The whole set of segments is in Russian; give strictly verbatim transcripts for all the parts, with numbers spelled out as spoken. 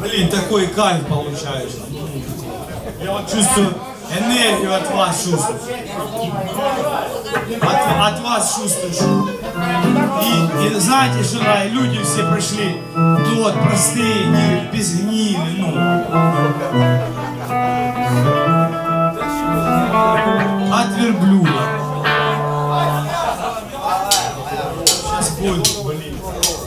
Блин, такой кайф получается. Я вот чувствую энергию от вас, чувствую. От, от вас чувствую. И, и знаете, что люди все пришли тут простые, не, без гнили, ну. От верблюда. Сейчас будет, блин.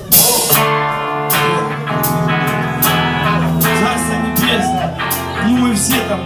Царство небесное. Ну мы все там.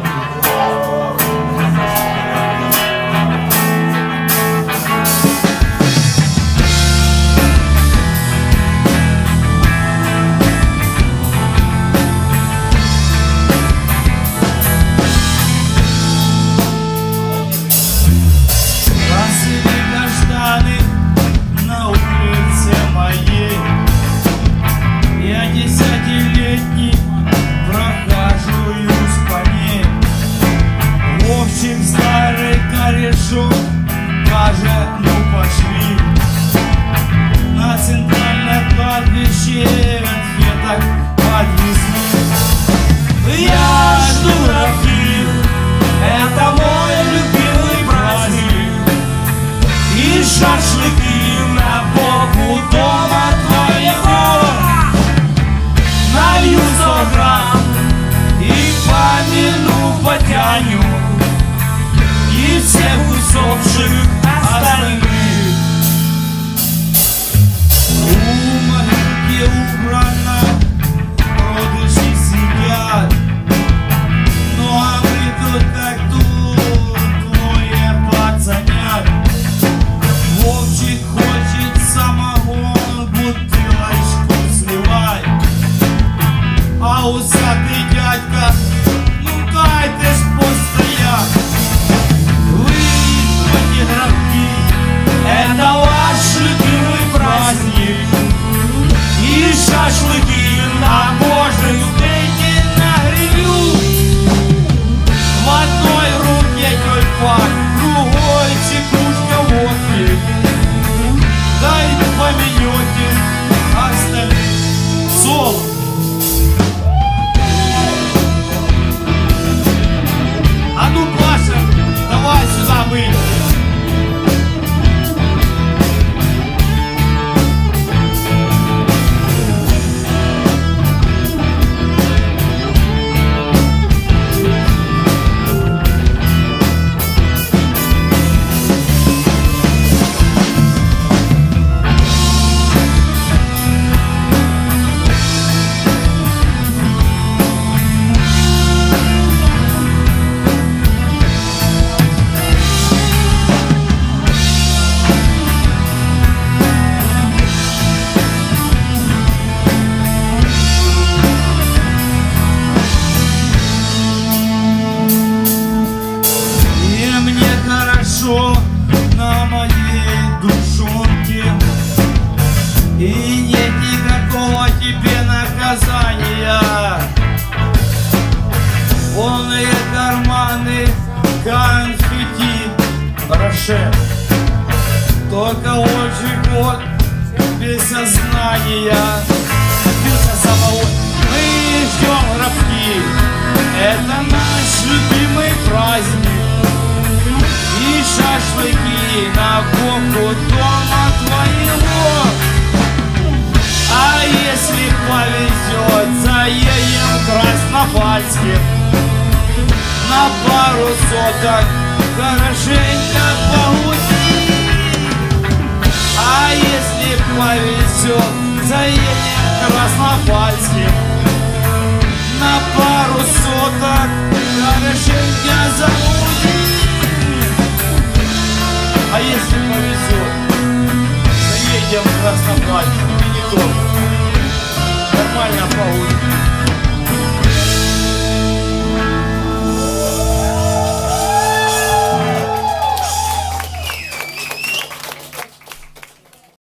Каже, ну пошли на центральное кладбище ответок подвезли. Я жду Рафи, это мой любимый праздник, и шашлыки на боку дома твоего. Налью сто грамм и помяну потяню, и всех усопших остальных. У могилки убрано, продыши сидят, ну а мы тут как тут, двое пацанят. Вовчик хочет самогон, бутылочку сливать, а усатый дядька, ну дай ты ж постоять. Это ваш любимый праздник, и шашлыки на божьем стейке на грилю. В одной руке тюльпан, другой чекушка водки. Дай поменете остальных. Соло. А ну, Паша, давай сюда выйдем. На моей душонке, и нет никакого тебе наказания. Полные карманы конфетти, Роше, только очень вот без сознания. Мы ждем рабки, это наш любимый праздник, и шашлыки на боку дома твоего. А если повезет, заедем Краснопольским на пару соток хорошенько погуси. А если повезет, заедем Краснопольским на пару соток хорошенько загуси.